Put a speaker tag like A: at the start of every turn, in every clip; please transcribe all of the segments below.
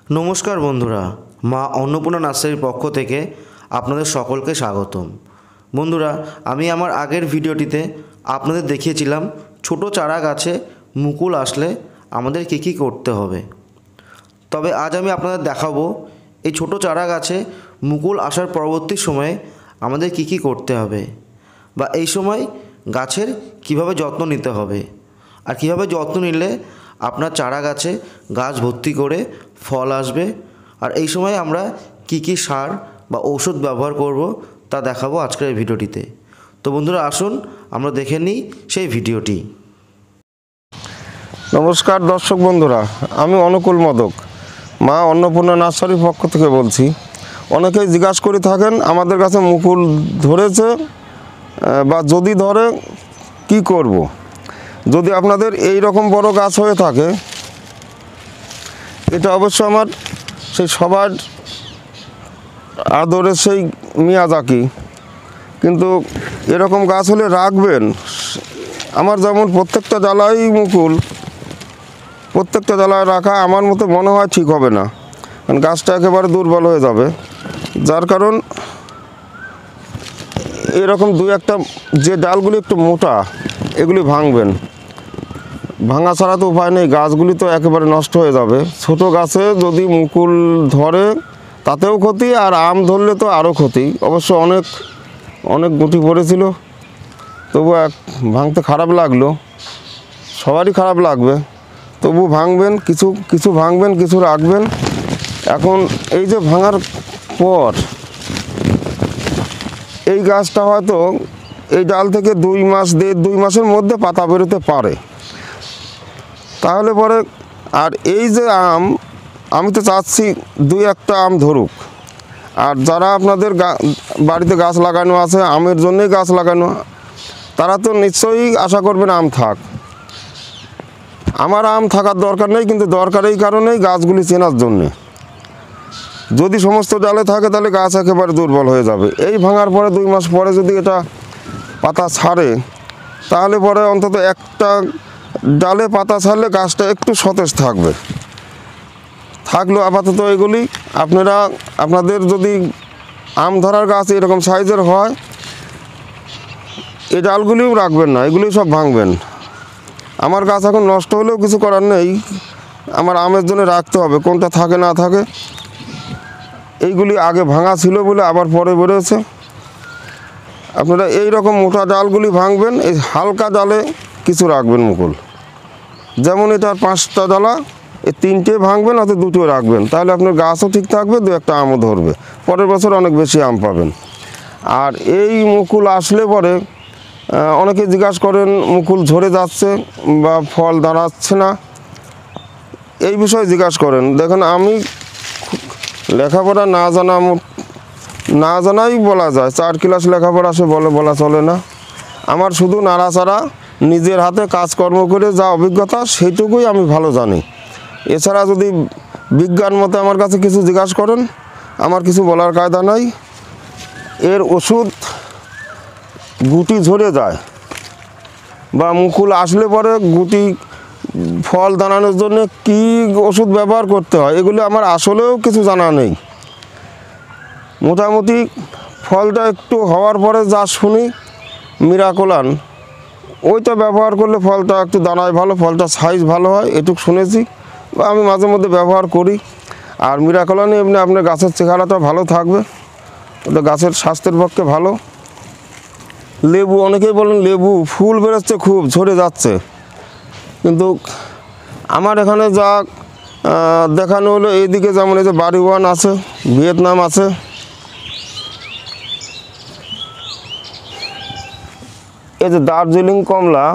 A: नमस्कार बंधुरा मा अन्नपूर्णा नार्सारिर पक्ष थेके आपनादेर सकलके स्वागतम। बंधुरा आमी आमार आगेर भिडियोटिते आपनादेर देखिएछिलाम छोटो चारा गाছে मुकुल आसले आमादेर कि करते होबे। तबे आज आमी आपनादेर देखाबो এই ছোটো চারা গাছে মুকুল আসার পরবর্তী সময়ে আমাদের কি করতে হবে বা এই সময় গাছের কিভাবে যত্ন নিতে হবে আর কিভাবে যত্ন নিলে আপনার চারা গাছে গাছ ভর্তি করে ফল আসবে আর এই সময় আমরা কি সার বা ঔষধ ব্যবহার করব তা দেখাবো আজকের এই ভিডিওটিতে। তো বন্ধুরা আসুন আমরা দেখে নিই সেই ভিডিওটি।
B: নমস্কার দর্শক বন্ধুরা, আমি অনুকূল মদক মা অন্নপূর্ণা নার্সারির পক্ষ থেকে বলছি। অনেকেই জিজ্ঞাসা করে থাকেন আমাদের কাছে মুকুল ধরেছে বা যদি ধরে কি করব। যদি আপনাদের এই রকম বড় গাছ হয়ে থাকে, এটা অবশ্য আমার সেই সবার আদরের সেই মিয়াজাকি, কিন্তু এরকম গাছ হলে রাখবেন। আমার যেমন প্রত্যেকটা ডালাই মুকুল, প্রত্যেকটা ডালায় রাখা আমার মতে মনে হয় ঠিক হবে না, কারণ গাছটা একেবারে দুর্বল হয়ে যাবে। যার কারণ এরকম দুই একটা যে ডালগুলি একটু মোটা এগুলি ভাঙবেন, ভাঙা ছাড়া তো উপায় নেই, গাছগুলি তো একেবারে নষ্ট হয়ে যাবে। ছোট গাছে যদি মুকুল ধরে তাতেও ক্ষতি, আর আম ধরলে তো আরও ক্ষতি। অবশ্য অনেক গুটি পড়েছিল, তবু ভাঙতে খারাপ লাগলো, সবারই খারাপ লাগবে, তবু ভাঙবেন, কিছু ভাঙবেন, কিছু রাখবেন। এখন এই যে ভাঙার পর এই গাছটা হয়তো এই ডাল থেকে 2 মাসের মধ্যে পাতা বেরোতে পারে, তাহলে পরে আর এই যে আম, আমি তো চাচ্ছি 2-1টা আম ধরুক। আর যারা আপনাদের বাড়িতে গাছ লাগানো আছে, আমের জন্যই গাছ লাগানো, তারা তো নিশ্চয়ই আশা করবেন আম থাক। আমার আম থাকার দরকার নেই, কিন্তু দরকার এই কারণেই গাছগুলি চেনার জন্যে। যদি সমস্ত ডালে থাকে তাহলে গাছ একেবারে দুর্বল হয়ে যাবে। এই ভাঙার পরে 2 মাস পরে যদি এটা পাতা ছাড়ে, তাহলে পরে অন্তত একটা ডালে পাতা ছাড়লে গাছটা একটু সতেজ থাকবে। থাকলেও আপাতত এগুলি আপনাদের যদি আম ধরার গাছ এরকম সাইজের হয়, এই ডালগুলিও রাখবেন না, এগুলি সব ভাঙবেন। আমার গাছ এখন নষ্ট হলেও কিছু করার নেই, আমার আমের জন্য রাখতে হবে, কোনটা থাকে না থাকে। এইগুলি আগে ভাঙা ছিল বলে আবার পরে বেরোয়েছে। আপনারা এই রকম মোটা ডালগুলি ভাঙবেন, এই হালকা ডালে কিছু রাখবেন মুকুল। যেমন এটার 5টা ডালা, এই 3টে ভাঙবেন, অথবা 2টো রাখবেন, তাহলে আপনার গাছও ঠিক থাকবে, 2-1টা আমও ধরবে, পরের বছর অনেক বেশি আম পাবেন। আর এই মুকুল আসলে পরে অনেকে জিজ্ঞাসা করেন মুকুল ঝরে যাচ্ছে বা ফল দাঁড়াচ্ছে না, এই বিষয়ে জিজ্ঞাসা করেন। দেখেন, আমি লেখাপড়া না জানাই বলা যায়, 4 ক্লাস লেখাপড়া সে বলা চলে না। আমার শুধু নাড়াচাড়া নিজের হাতে কাজকর্ম করে যা অভিজ্ঞতা সেইটুকুই আমি ভালো জানি। এছাড়া যদি বিজ্ঞান মতে আমার কাছে কিছু জিজ্ঞাসা করেন, আমার কিছু বলার কায়দা নাই। এর ওষুধ গুটি ঝরে যায় বা মুকুল আসলে পরে গুটি ফল দাঁড়ানোর জন্য কি ওষুধ ব্যবহার করতে হয়, এগুলো আমার আসলেও কিছু জানা নেই। মোটামুটি ফলটা একটু হওয়ার পরে যা শুনি মিরাকোলান, ওইটা ব্যবহার করলে ফলটা একটু দাঁড়ায় ভালো, ফলটা সাইজ ভালো হয়, এটুকু শুনেছি বা আমি মাঝে মধ্যে ব্যবহার করি। আর মিরাকোলানে এমনি আপনার গাছের চেহারাটা ভালো থাকবে, ওটা গাছের স্বাস্থ্যের পক্ষে ভালো। লেবু, অনেকেই বলেন লেবু ফুল বেরোচ্ছে খুব, ঝরে যাচ্ছে, কিন্তু আমার এখানে যা দেখানো হলো, এইদিকে যেমন এই যে বাড়িওয়ান আছে, ভিয়েতনাম আছে, এই যে দার্জিলিং কমলা,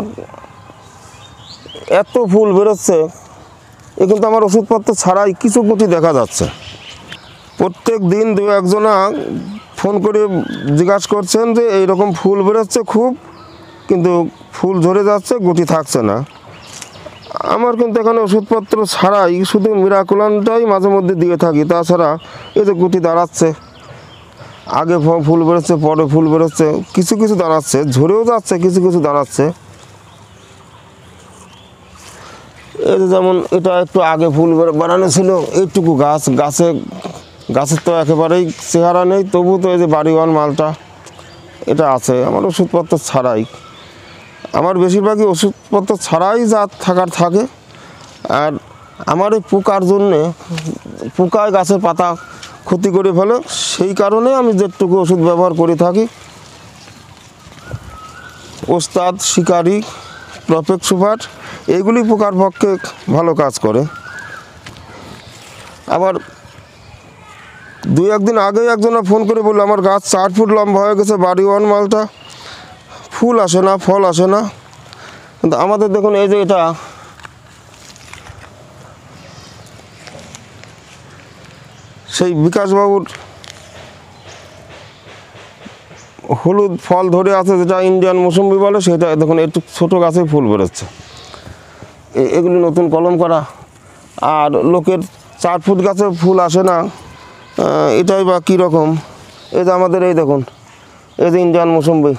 B: এত ফুল বেরোচ্ছে, এ কিন্তু আমার ওষুধপত্র ছাড়াই কিছু গুটি দেখা যাচ্ছে। প্রত্যেক দিন 2-1 জনা ফোন করে জিজ্ঞাসা করছেন যে এইরকম ফুল বেরোচ্ছে খুব, কিন্তু ফুল ঝরে যাচ্ছে, গুটি থাকছে না। আমার কিন্তু এখানে ওষুধপত্র ছাড়াই শুধু মিরাকুলানটাই মাঝে মধ্যে দিয়ে থাকি, তাছাড়া এই যে গুটি দাঁড়াচ্ছে, আগে ফুল বেরোচ্ছে, পরে ফুল বেরোচ্ছে, কিছু দাঁড়াচ্ছে, ঝরেও যাচ্ছে, কিছু দাঁড়াচ্ছে। এই যে যেমন এটা একটু আগে ফুল বানানো ছিল, এইটুকু গাছের তো একেবারেই চেহারা নেই, তবু তো এই যে বাড়িওয়ান মালটা এটা আছে আমার ওষুধপত্র ছাড়াই। আমার বেশিরভাগই ওষুধপত্র ছাড়াই যা থাকার থাকে। আর আমার এই পোকার জন্যে, পোকায় গাছের পাতা ক্ষতি করে ফেলে, সেই কারণে আমি যেটুকু ওষুধ ব্যবহার করে থাকি ওস্তাদ, শিকারি, প্রফেক্ট সুপার, এইগুলি পোকার পক্ষে ভালো কাজ করে। আবার 2-1 দিন আগেই একজনা ফোন করে বললো আমার গাছ 4 ফুট লম্বা হয়ে গেছে, বাড়িওয়ান মালটা, ফুল আসে না, ফল আসে না। কিন্তু আমাদের দেখুন এই যে এটা সেই বিকাশবাবুর হলুদ ফল ধরে আছে, যেটা ইন্ডিয়ান মৌসুম্বি বলে, সেটা দেখুন একটু ছোটো গাছেই ফুল বেরোচ্ছে। এগুলি নতুন কলম করা। আর লোকের 4 ফুট গাছে ফুল আসে না, এটাই বা কীরকম। এই যে আমাদের এই দেখুন, এই যে ইন্ডিয়ান মৌসুম্বি,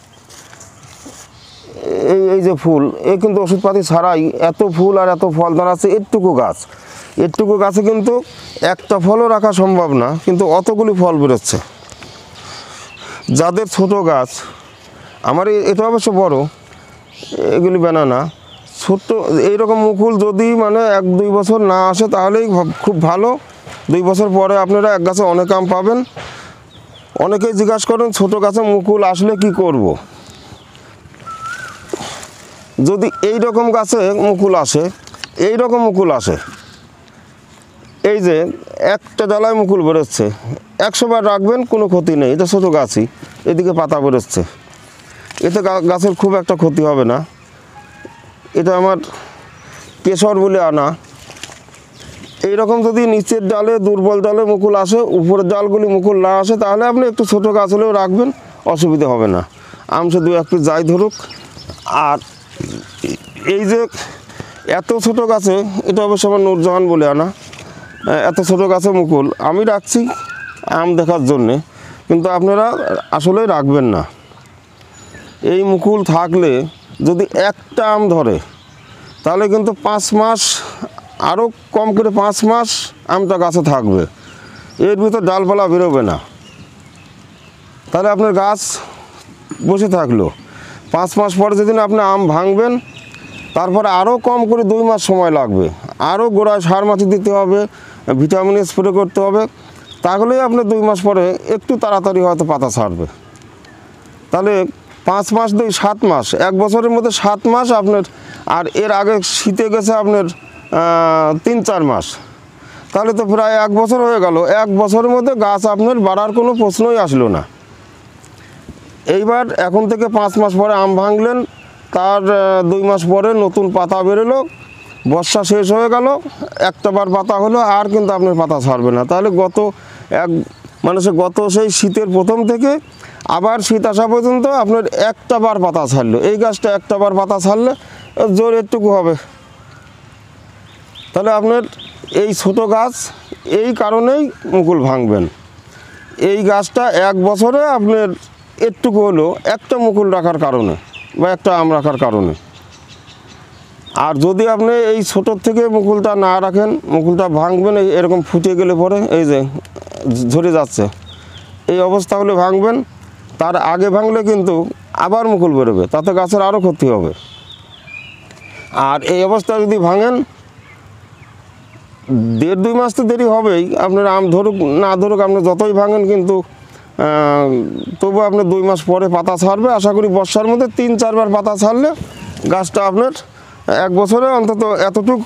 B: এই যে ফুল, এই কিন্তু ওষুধপাতি ছাড়াই এত ফুল আর এত ফল দাঁড়াচ্ছে। এটুকু গাছে কিন্তু একটা ফলও রাখা সম্ভব না, কিন্তু অতগুলি ফল বেরোচ্ছে। যাদের ছোট গাছ, আমার এটা অবশ্য বড়, এগুলি ব্যানানা ছোট্ট, এইরকম মুকুল যদি মানে 1-2 বছর না আসে তাহলেই খুব ভালো। 2 বছর পরে আপনারা এক গাছে অনেক আম পাবেন। অনেকেই জিজ্ঞাসা করেন ছোট গাছে মুকুল আসলে কি করব। যদি এই রকম গাছে মুকুল আসে, এই যে একটা ডালায় মুকুল বেরোচ্ছে, 100 বার রাখবেন কোনো ক্ষতি নেই, এটা ছোটো গাছই, এদিকে পাতা বেরোচ্ছে, এতে গাছের খুব একটা ক্ষতি হবে না। এটা আমার কেশর বলে আনা। এইরকম যদি নিচের ডালে, দুর্বল ডালে মুকুল আসে, উপরের ডালগুলি মুকুল না আসে, তাহলে আপনি একটু ছোটো গাছ হলেও রাখবেন, অসুবিধা হবে না। আমসে 2-1 পিস যাই ধরুক। আর এই যে এত ছোটো গাছে, এটা অবশ্য আমার নূরজাহান বলে আনা, এত ছোটো গাছে মুকুল আমি রাখছি আম দেখার জন্যে, কিন্তু আপনারা আসলে রাখবেন না। এই মুকুল থাকলে যদি একটা আম ধরে, তাহলে কিন্তু 5 মাস, আরও কম করে 5 মাস আমটা গাছে থাকবে, এর ভিতর ডালপালা বেরোবে না। তাহলে আপনার গাছ বসে থাকলো, 5 মাস পরে যেদিন আপনি আম ভাঙবেন, তারপরে আরও কম করে 2 মাস সময় লাগবে, আরও গোড়ায় সার মাটি দিতে হবে, ভিটামিন স্প্রে করতে হবে, তাহলেই আপনার 2 মাস পরে একটু তাড়াতাড়ি হয়তো পাতা ছাড়বে। তাহলে 5 মাস 2 7 মাস, 1 বছরের মধ্যে 7 মাস আপনার, আর এর আগে শীতে গেছে আপনার 3-4 মাস, তাহলে তো প্রায় 1 বছর হয়ে গেল। 1 বছরের মধ্যে গাছ আপনার বাড়ার কোনো প্রশ্নই আসলো না। এইবার এখন থেকে 5 মাস পরে আম ভাঙলেন, তার 2 মাস পরে নতুন পাতা বেরোলো, বর্ষা শেষ হয়ে গেল, একটা বার পাতা হলো, আর কিন্তু আপনার পাতা ছাড়বে না। তাহলে গত সেই শীতের প্রথম থেকে আবার শীত আসা পর্যন্ত আপনার একটা বার পাতা ছাড়লো। এই গাছটা একটা বার পাতা ছাড়লে জোর একটুকু হবে। তাহলে আপনার এই ছোট গাছ, এই কারণেই মুকুল ভাঙবেন। এই গাছটা 1 বছরে আপনার একটুকু হলো একটা মুকুল রাখার কারণে বা একটা আম রাখার কারণে। আর যদি আপনি এই ছোটোর থেকে মুকুলটা না রাখেন, মুকুলটা ভাঙবেন, এরকম ফুটে গেলে পরে এই যে ঝরে যাচ্ছে, এই অবস্থা হলে ভাঙবেন। তার আগে ভাঙলে কিন্তু আবার মুকুল বেরোবে, তাতে গাছের আরও ক্ষতি হবে। আর এই অবস্থা যদি ভাঙেন, 1.5-2 মাস তো দেরি হবেই, আপনার আম ধরুক না ধরুক, আপনি যতই ভাঙেন কিন্তু তবু আপনার 2 মাস পরে পাতা ছাড়বে। আশা করি বর্ষার মধ্যে 3-4 বার পাতা ছাড়লে গাছটা আপনার 1 বছরে অন্তত এতটুক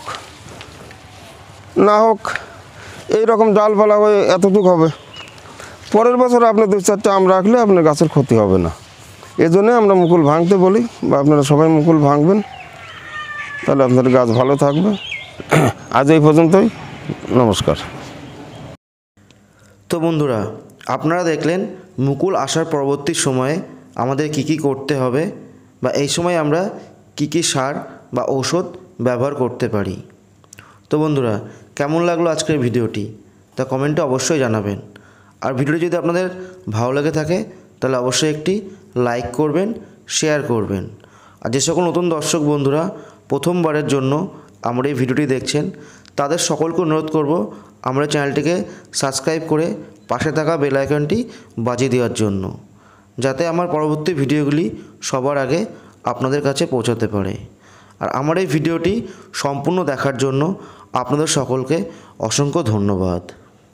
B: না হোক এইরকম ডালপালা হয়ে এতটুক হবে। পরের বছর আপনি 2-4টা আম রাখলে আপনার গাছের ক্ষতি হবে না। এজন্যই আমরা মুকুল ভাঙতে বলি, বা আপনারা সবাই মুকুল ভাঙবেন, তাহলে আপনার গাছ ভালো থাকবে। আজ এই পর্যন্তই, নমস্কার।
A: তো বন্ধুরা, আপনারা দেখলেন মুকুল আসার পরবর্তী সময়ে আমাদের কি করতে হবে, বা এই সময় আমরা কি সার বা ঔষধ ব্যবহার করতে পারি। তো বন্ধুরা, কেমন লাগলো আজকের ভিডিওটি তা কমেন্টে অবশ্যই জানাবেন। আর ভিডিওটি যদি আপনাদের ভালো লেগে থাকে তাহলে অবশ্যই একটি লাইক করবেন, শেয়ার করবেন। আর যে সকল নতুন দর্শক বন্ধুরা প্রথমবারের জন্য আমার এই ভিডিওটি দেখছেন তাদের সকলকে অনুরোধ করব আমরা চ্যানেলটিকে সাবস্ক্রাইব করে পাশে থাকা বেল আইকনটি বাজিয়ে দেওয়ার জন্য, যাতে আমার পরবর্তী ভিডিওগুলি সবার আগে আপনাদের কাছে পৌঁছাতে পারে। আর আমার এই ভিডিওটি সম্পূর্ণ দেখার জন্য আপনাদের সকলকে অসংখ্য ধন্যবাদ।